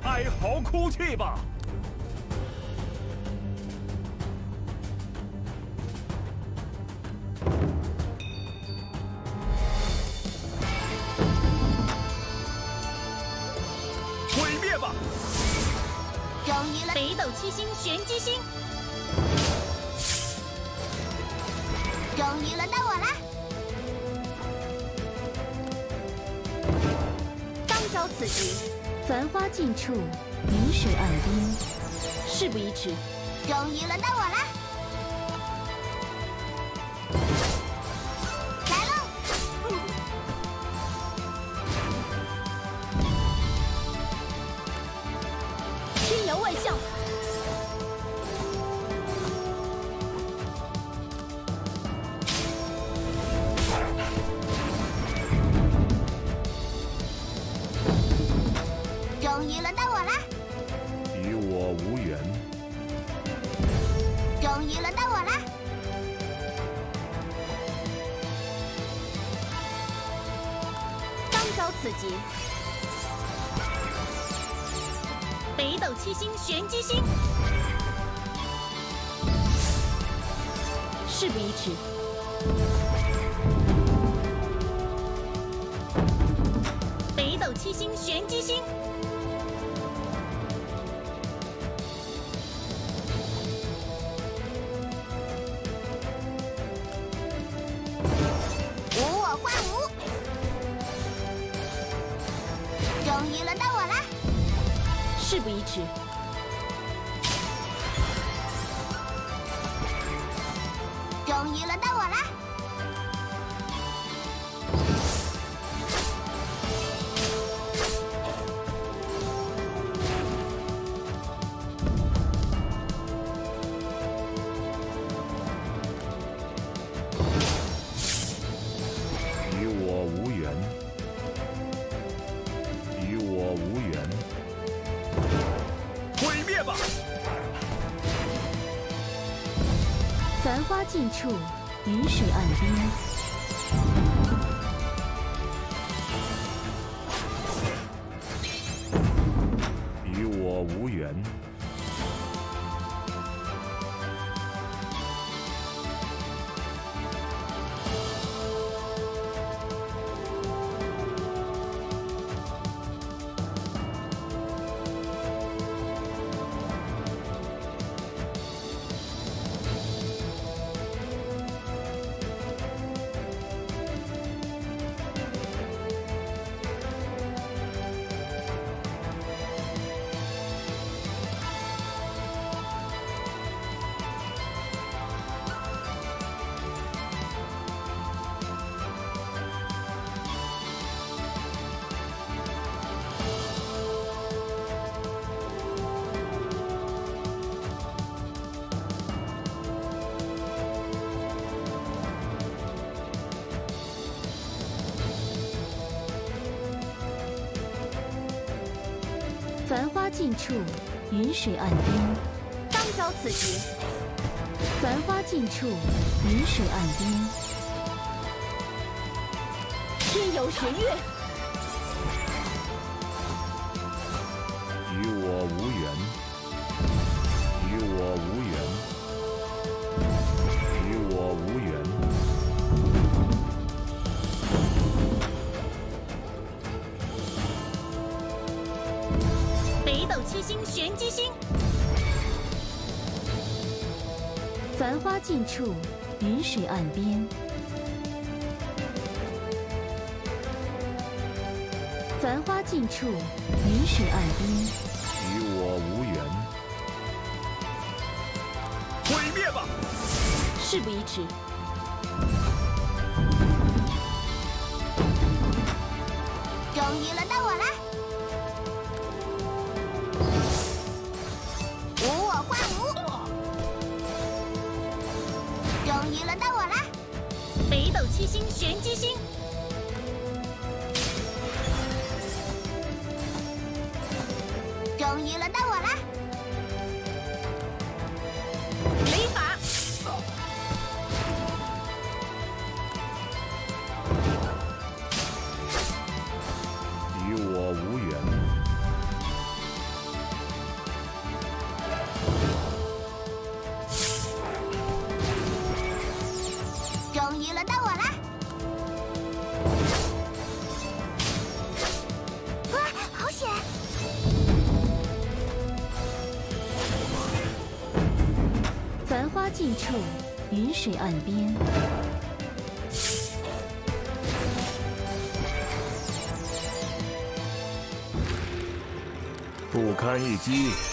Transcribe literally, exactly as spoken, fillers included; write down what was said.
哀嚎哭泣吧！毁灭吧！ 终于了， 北斗七星玄机星， 终于轮到我了。 当遭此局，繁花尽处，云水岸边，事不宜迟。 终于轮到我了。 天摇万象， 终于轮到我了。 与我无缘。 终于轮到我了。 当遭此劫。 北斗七星玄机星，事不宜迟。北斗七星玄机星， 无我化无。终于轮到我了。 事不宜迟。 终于轮到我了。 与我无缘。与我无缘。 毁灭吧！ 繁花尽处，云水岸边。 与我无缘。 繁花尽处，云水岸边。当遭此劫。繁花尽处，云水岸边。天游玄月。 与我无缘。与我无缘。与我无缘。 北斗七星玄机星，繁花尽处，云水岸边。繁花尽处，云水岸边。 与我无缘。毁灭吧！ 事不宜迟。 终于轮到我了。 无我化无，终于轮到我了。 北斗七星玄机星， 终于轮到我了。 雷法， 与我无缘。 尽处，云水岸边。 不堪一击。